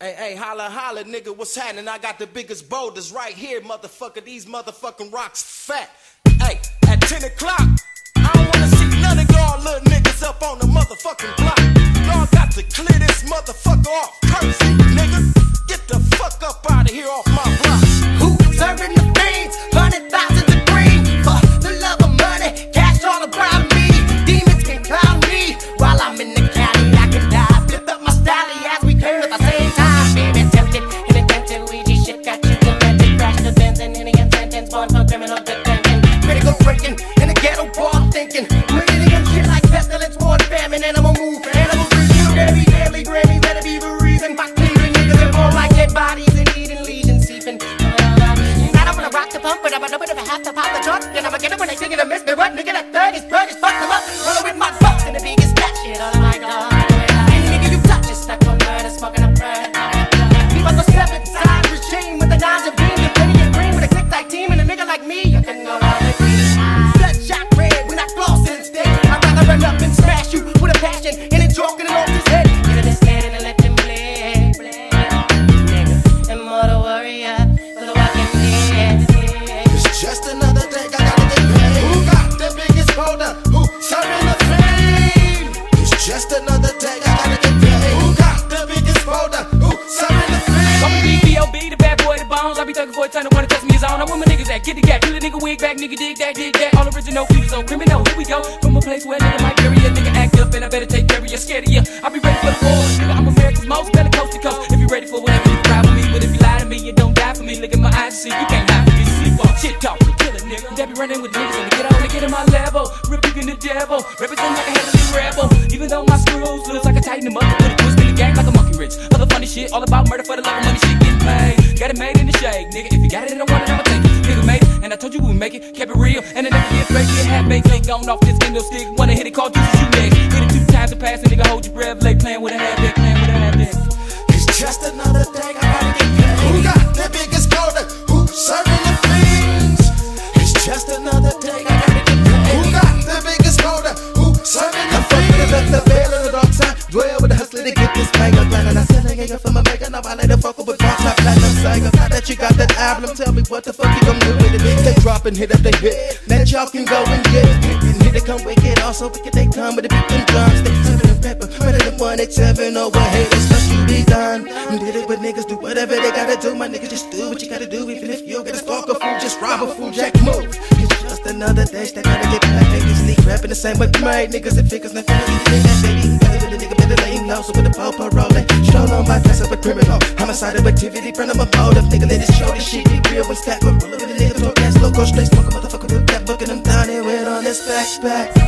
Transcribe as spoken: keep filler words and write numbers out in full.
Hey, hey, holla, holla, nigga, what's happening? I got the biggest boulders right here, motherfucker. These motherfucking rocks fat. Hey, at ten o'clock, I don't wanna see none of y'all little niggas up on the motherfucking block. Y'all got to clear this motherfucker off. Curtsy, nigga. Get the fuck up out of here off my block. Who serving the fiends? Hundred thousands of green. For the love of money, cash all around me. Demons can clown me while I'm in the county. I can die. Flip up my style as we turn at the same time. Baby, tempted in a tempted Ouija shit. Got you demented. Crash the Benz and any sentence. Born for criminal detention. Critical drinking in the ghetto bar thinking. Breathing in shit like pestilence, war, famine, animal move. Animal review. Every daily Grammy, better be the reason. Fuck clearing niggas and more like dead bodies and eating legions seeping. I don't wanna rock the pump, but I'm gonna if I have to pop the trunk. Then I'ma get it when they sing it and miss me. What nigga that third is bird is fuck them up. Rollin' with my folks and the biggest that shit. Oh my god. Any nigga you touch is stuck on murder, smoking a bird. We must go step inside regime with the nines and beams and plenty of green with a click like team and a nigga like me. You can go out with me. Bloodshot red when I floss instead. I'd rather run up and smash you with a passion and then joking it off his head. Get in this man and let him play. Nigga, immortal warrior for the walking dead. It's just another day, I gotta get paid. Who got the biggest boulder? Who serving the fame? It's just another day, I gotta get paid. Who got the biggest boulder? Who serving the fame? Call me B O B, the bad boy, the bones. I be thugging for a ton of wanna touch me his own. I'm with my niggas that get the gap, kill a nigga wig back, nigga dig that, dig that. All original, people so criminal. Here we go from a place where nigga might bury a nigga act up, and I better take care of you. Scared of you. I be ready for the war, nigga. I'm America's most better coast to coast. If you ready for whatever, you can ride with me. But if you lie to me, you don't die for me. Look at my eyes and see you can't lie for me. Sleep on shit talk, kill a nigga. They be running with niggas and get on to get in my level. Rebuking the devil, represent like a heavenly rebel. Even though my screws looks like I tighten them up, put a twist in the gang like a monkey rich. Other funny shit, all about murder for the love of money. Shit getting paid, got it made in the shade, nigga. If you got it and I want it, I'ma take it. Nigga made it, and I told you we would make it. Kept it real, and it never get fake. Get half baked, click on off this kendo stick. Wanna hit it, call Jesus, you next. Hit it two times and pass, and nigga hold your breath. Lay playing with a half deck, playing with a half deck. It's just another day, I gotta get paid. Who got the biggest boulder? Who serving the fiends? It's just another day, I gotta get paid. Who got the biggest boulder? Who serving the fiends? I fuck with the veil on the dark side. Dwell with the hustler to get this mega grind. And I said I ain't from a mega. Now I let it fuck up with box like platinum saga. Now that you got that album, tell me what the fuck you gon' do with it. They drop and hit up the hit. That y'all can go and get it. And hit it come wicked. Also wicked they come with the beat and drums. They serving the pepper. Better than one eight seven over haters. Fuck you be done. And did it with niggas do whatever they gotta do. My niggas just do what you gotta do. Even if you don't get a spark a fool, just rob a fool, jack move. It's just another day, they gotta get paid. They sneak rapping the same way we made niggas and figures. Nothing to eat that baby. With the nigga better lay low. So with the popo rolling. Show on my dress up a criminal. Homicidal activity, friend of a motive. Nigga let it show this shit be real when stack. Roll over the nigga, talk gas, low, go straight, smoke a motherfucker, put that book and I'm down here with on this backpack.